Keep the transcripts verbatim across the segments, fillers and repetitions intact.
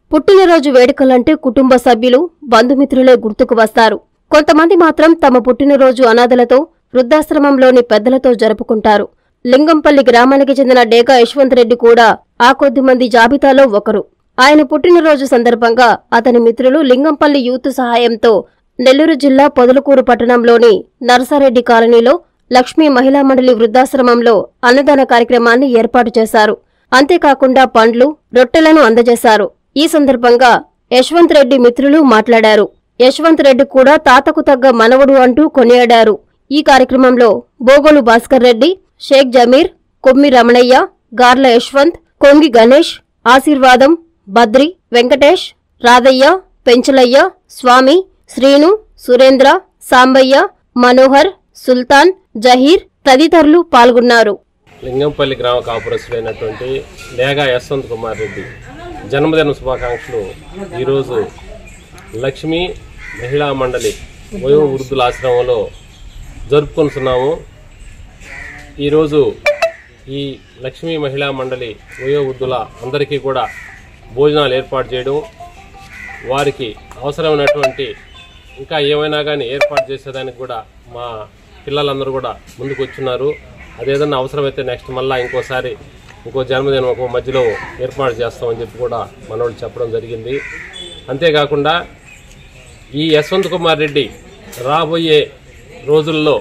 పుట్టినరోజు వేడుకలంటే కుటుంబ సభ్యులు బంధుమిత్రులే గుర్తుకు వస్తారు. కొంతమంది మాత్రం తమ పుట్టినరోజు అనాథలతో వృద్ధాశ్రమంలోని పెద్దలతో జరుపుకుంటారు. లింగంపల్లి గ్రామానికి చెందిన డేగా యశ్వంత్ రెడ్డి కూడా ఆ కొద్దిమంది జాబితాలో ఒకరు. ఆయన పుట్టినరోజు సందర్భంగా అతని మిత్రులు లింగంపల్లి యూత్ సహాయంతో నెల్లూరు జిల్లా పొదలకూరు పట్టణంలోని నరసారెడ్డి కాలనీలో లక్ష్మీ మహిళా మండలి వృద్ధాశ్రమంలో అన్నదాన కార్యక్రమాన్ని ఏర్పాటు చేశారు. అంతేకాకుండా పండ్లు, రొట్టెలను అందజేశారు. ఈ సందర్భంగా యశ్వంత్ రెడ్డి మిత్రులు మాట్లాడారు. యశ్వంత్ రెడ్డి కూడా తాతకు తగ్గ మనవడు అంటూ కొనియాడారు. ఈ కార్యక్రమంలో బోగోలు భాస్కర్ రెడ్డి, షేక్ జమీర్, కొమ్మి రమణయ్య, గార్ల యశ్వంత్, కొంగి గణేష్, ఆశీర్వాదం, బద్రి, వెంకటేష్, రాధయ్య, పెంచలయ్య, స్వామి, శ్రీను, సురేంద్ర, సాంబయ్య, మనోహర్, సుల్తాన్, జహీర్ తదితరులు పాల్గొన్నారు. లింగంపల్లి గ్రామ కాపురస్తుడైనటువంటి డేగా యశ్వంత్ కుమార్ రెడ్డి జన్మదిన శుభాకాంక్షలు ఈరోజు లక్ష్మీ మహిళా మండలి వయో వృద్ధుల ఆశ్రమంలో జరుపుకుంటున్నాము. ఈరోజు ఈ లక్ష్మీ మహిళా మండలి వయో వృద్ధుల అందరికీ కూడా భోజనాలు ఏర్పాటు చేయడం, వారికి అవసరమైనటువంటి ఇంకా ఏమైనా కానీ ఏర్పాటు చేసేదానికి కూడా మా పిల్లలందరూ కూడా ముందుకు వచ్చున్నారు. అదేదన్నా అవసరమైతే నెక్స్ట్ మళ్ళీ ఇంకోసారి ఇంకో జన్మదినం ఒక మధ్యలో ఏర్పాటు చేస్తామని చెప్పి కూడా మనోళ్ళు చెప్పడం జరిగింది. అంతేకాకుండా ఈ యశ్వంత్ కుమార్ రెడ్డి రాబోయే రోజుల్లో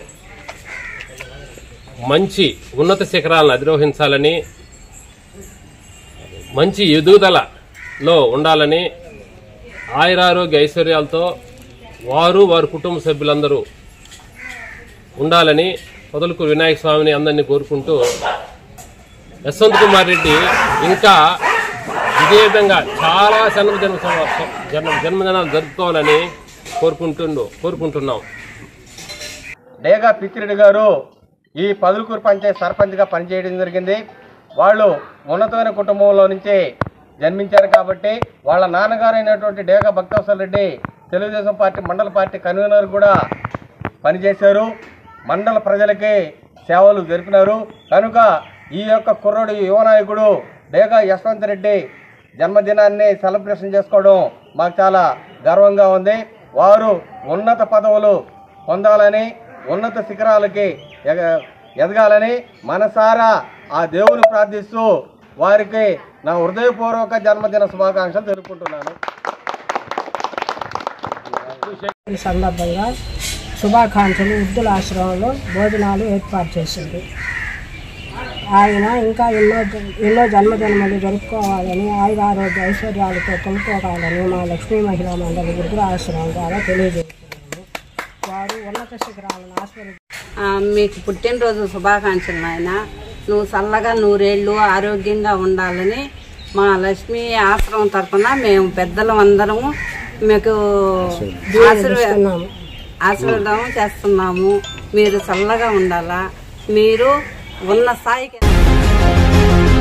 మంచి ఉన్నత శిఖరాలను అధిరోహించాలని, మంచి ఎదుగుదలలో ఉండాలని, ఆయురారోగ్య ఐశ్వర్యాలతో వారు వారి కుటుంబ సభ్యులందరూ ఉండాలని పొదలకూరు వినాయక స్వామిని అందరినీ కోరుకుంటూ యశ్వంత్ కుమార్ రెడ్డి ఇంకా ఇదే విధంగా చాలా జన్మదిన జన్మ జన్మదినాలు జరుపుకోవాలని కోరుకుంటుండు కోరుకుంటున్నాం. డేగా పిచ్చిరెడ్డి గారు ఈ పొదలకూరు పంచాయతీ సర్పంచ్గా పనిచేయడం జరిగింది. వాళ్ళు ఉన్నతమైన కుటుంబంలో నుంచి జన్మించారు కాబట్టి వాళ్ళ నాన్నగారు అయినటువంటి డేగా భక్తవత్సల రెడ్డి తెలుగుదేశం పార్టీ మండల పార్టీ కన్వీనర్ కూడా పనిచేశారు. మండల ప్రజలకి సేవలు జరిపినారు. కనుక ఈ యొక్క కుర్రోడు యువ నాయకుడు డేగా యశ్వంత్ రెడ్డి జన్మదినాన్ని సెలబ్రేషన్ చేసుకోవడం మాకు చాలా గర్వంగా ఉంది. వారు ఉన్నత పదవులు పొందాలని, ఉన్నత శిఖరాలకి ఎదగాలని మనసారా ఆ దేవుని ప్రార్థిస్తూ వారికి నా హృదయపూర్వక జన్మదిన శుభాకాంక్షలు తెలుపుకుంటున్నాను. ఈ సందర్భంగా శుభాకాంక్షలు వృద్ధుల ఆశ్రమంలో భోజనాలు ఏర్పాటు చేసింది. ఆయన ఇంకా ఎన్నో ఎన్నో జన్మదినములు జరుపుకోవాలని, ఆయుర ఆరోగ్య ఐశ్వర్యాలతో కొనుక్కోవాలని మా లక్ష్మీ మహిళా మండలి వృద్ధుల ఆశ్రమం ద్వారా తెలియజేస్తున్నాము. వారు ఉన్నత శిఖరాలను ఆశ్రయించారు. మీకు పుట్టినరోజు శుభాకాంక్షలు నాయన. నువ్వు చల్లగా నూరేళ్ళు ఆరోగ్యంగా ఉండాలని మా లక్ష్మీ ఆశ్రమం తరఫున మేము పెద్దలం అందరము మీకు ఆశీర్వాదం ఆశీర్వాదం చేస్తున్నాము. మీరు చల్లగా ఉండాలా, మీరు ఉన్న స్థాయికి